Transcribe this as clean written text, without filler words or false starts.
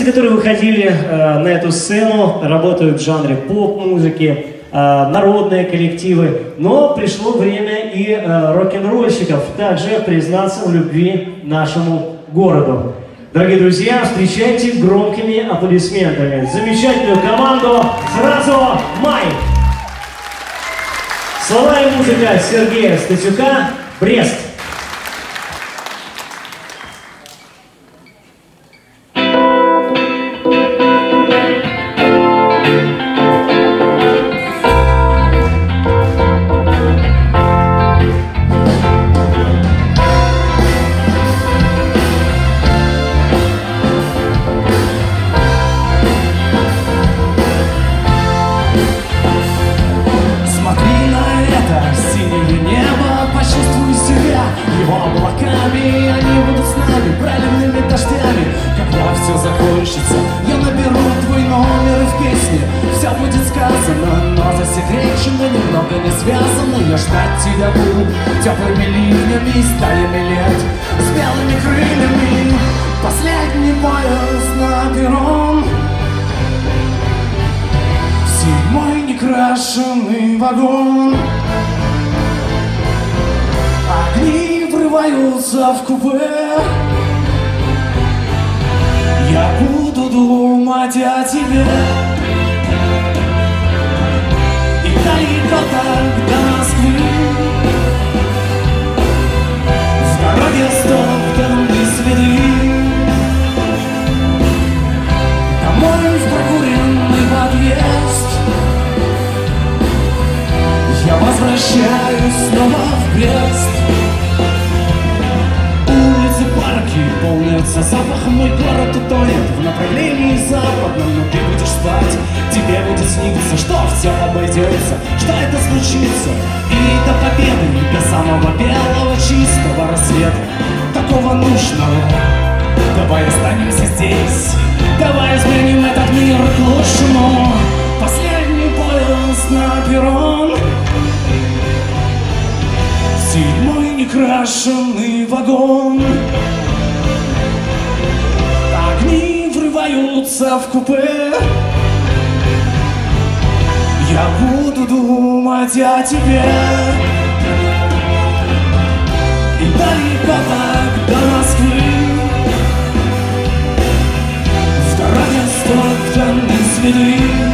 Артисты, которые выходили на эту сцену, работают в жанре поп-музыки, народные коллективы, но пришло время и рок-н-ролльщиков также признаться в любви нашему городу. Дорогие друзья, встречайте громкими аплодисментами замечательную команду «Сразу Май». Слова и музыка Сергея Статюка, Брест. Я наберу твой номер и в песне все будет сказано, но засекречено, немного не связано. Я ждать тебя буду теплыми ливнями и стаями лет с белыми крыльями. Последний поезд на перрон, седьмой некрашенный вагон. Огни врываются в купе. Я буду думать о тебе. И далеко так до Москвы, в дороге стоптаны следы. Домой в прокуренный подъезд я возвращаюсь снова в Брест. Парки полнятся запахом, мой город утонет в направлении западном. Но ты будешь спать, тебе будет сниться, что все обойдется, что это случится. И до победы, и до самого белого чистого рассвета, такого нужного. Давай останемся здесь, давай изменим этот мир к лучшему. Последний поезд на перрон, седьмой некрашенный вагон. Огни врываются в купе. Я буду думать о тебе. И далеко так до Москвы, в дороге стоптаны следы.